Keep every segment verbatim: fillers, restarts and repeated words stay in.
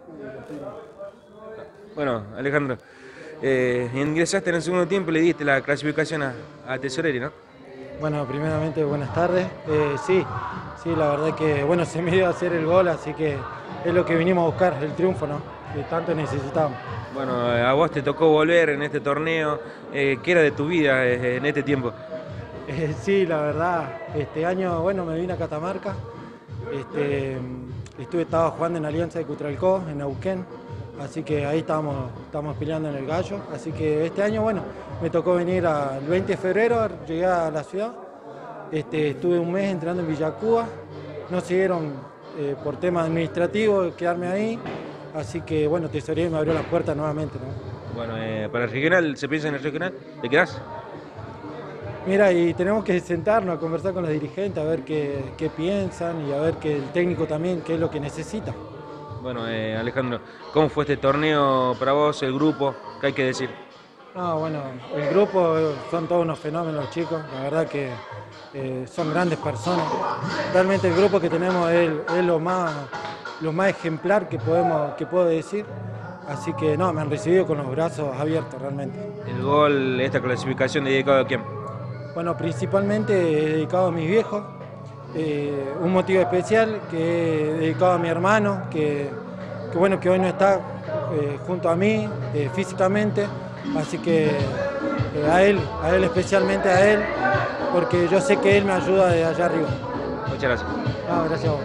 Bueno, Alejandro, eh, ingresaste en el segundo tiempo y le diste la clasificación a, a Tesoreri, ¿no? Bueno, primeramente buenas tardes. Eh, sí, sí, la verdad que bueno, se me dio a hacer el gol, así que es lo que vinimos a buscar, el triunfo, ¿no? Que tanto necesitábamos. Bueno, a vos te tocó volver en este torneo. Eh, ¿Qué era de tu vida eh, en este tiempo? Eh, sí, la verdad, este año, bueno, me vine a Catamarca. Este, estuve, estaba jugando en Alianza de Cutralcó, en Neuquén, así que ahí estábamos, estábamos peleando en el Gallo. Así que este año, bueno, me tocó venir el veinte de febrero, llegué a la ciudad. Este, estuve un mes entrenando en Villacuba, no siguieron eh, por temas administrativos quedarme ahí, así que bueno, Tesoreri me abrió las puertas nuevamente, ¿no? Bueno, eh, para el regional, ¿se piensa en el regional? ¿Te quedás? Mira, y tenemos que sentarnos a conversar con los dirigentes, a ver qué, qué piensan y a ver que el técnico también qué es lo que necesita. Bueno, eh, Alejandro, ¿cómo fue este torneo para vos, el grupo? ¿Qué hay que decir? No, bueno, el grupo son todos unos fenómenos, los chicos, la verdad que eh, son grandes personas. Realmente el grupo que tenemos es, es lo más, lo más ejemplar que, podemos, que puedo decir. Así que no, me han recibido con los brazos abiertos realmente. ¿El gol, esta clasificación dedicado a quién? Bueno, principalmente dedicado a mis viejos. Eh, un motivo especial que he dedicado a mi hermano, que, que bueno, que hoy no está eh, junto a mí eh, físicamente. Así que eh, a él, a él especialmente a él, porque yo sé que él me ayuda de allá arriba. Muchas gracias. No, gracias a vos.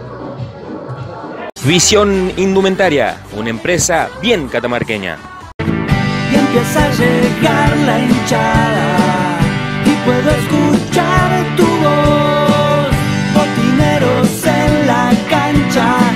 Visión Indumentaria, una empresa bien catamarqueña. Y empieza a llegar la hinchada y puedo escuchar tu voz, botineros en la cancha.